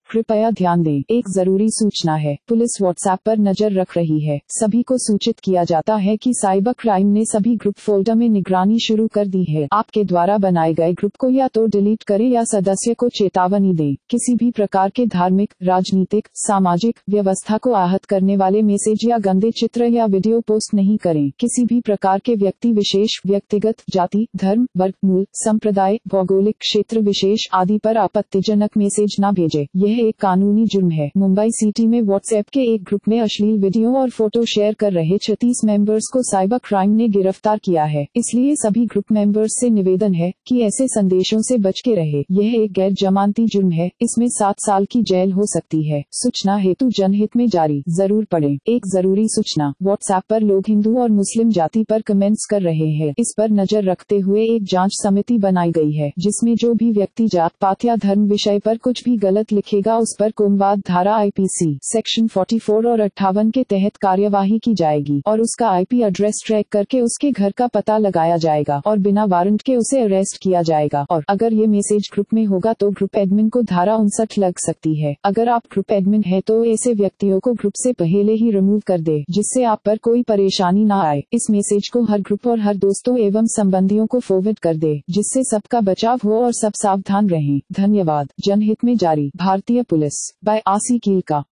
कृपया ध्यान दें, एक जरूरी सूचना है। पुलिस व्हाट्सएप पर नजर रख रही है। सभी को सूचित किया जाता है कि साइबर क्राइम ने सभी ग्रुप फोल्डर में निगरानी शुरू कर दी है। आपके द्वारा बनाए गए ग्रुप को या तो डिलीट करें या सदस्य को चेतावनी दें। किसी भी प्रकार के धार्मिक, राजनीतिक, सामाजिक व्यवस्था को आहत करने वाले मैसेज या गंदे चित्र या वीडियो पोस्ट नहीं करें। किसी भी प्रकार के व्यक्ति विशेष, व्यक्तिगत, जाति, धर्म, वर्ग, मूल, संप्रदाय, भौगोलिक क्षेत्र विशेष आदि पर आपत्तिजनक मैसेज न भेजें। यह एक कानूनी जुर्म है। मुंबई सिटी में व्हाट्सएप के एक ग्रुप में अश्लील वीडियो और फोटो शेयर कर रहे 36 मेंबर्स को साइबर क्राइम ने गिरफ्तार किया है। इसलिए सभी ग्रुप मेंबर्स से निवेदन है कि ऐसे संदेशों से बच के रहे। यह एक गैर जमानती जुर्म है। इसमें 7 साल की जेल हो सकती है। सूचना हेतु जनहित में जारी। जरूर पढ़ें। एक जरूरी सूचना, व्हाट्सएप पर लोग हिंदू और मुस्लिम जाति पर कमेंट्स कर रहे हैं। इस पर नजर रखते हुए एक जांच समिति बनाई गई है, जिसमें जो भी व्यक्ति जात पात या धर्म विषय पर कुछ भी गलत लिखेगा उस पर कोमवाद धारा आईपीसी सेक्शन 44 और 58 के तहत कार्यवाही की जाएगी और उसका आईपी एड्रेस ट्रैक करके उसके घर का पता लगाया जाएगा और बिना वारंट के उसे अरेस्ट किया जाएगा। और अगर ये मैसेज ग्रुप में होगा तो ग्रुप एडमिन को धारा 59 लग सकती है। अगर आप ग्रुप एडमिन है तो ऐसे व्यक्तियों को ग्रुप से पहले ही रिमूव कर दे, जिससे आप पर कोई परेशानी न आए। इस मैसेज को हर ग्रुप और हर दोस्तों एवं संबंधियों को फॉरवर्ड कर दे, जिससे सबका बचाव हो और सब सावधान रहें। धन्यवाद। जनहित में जारी। भारतीय पुलिस बाय आसी कील का।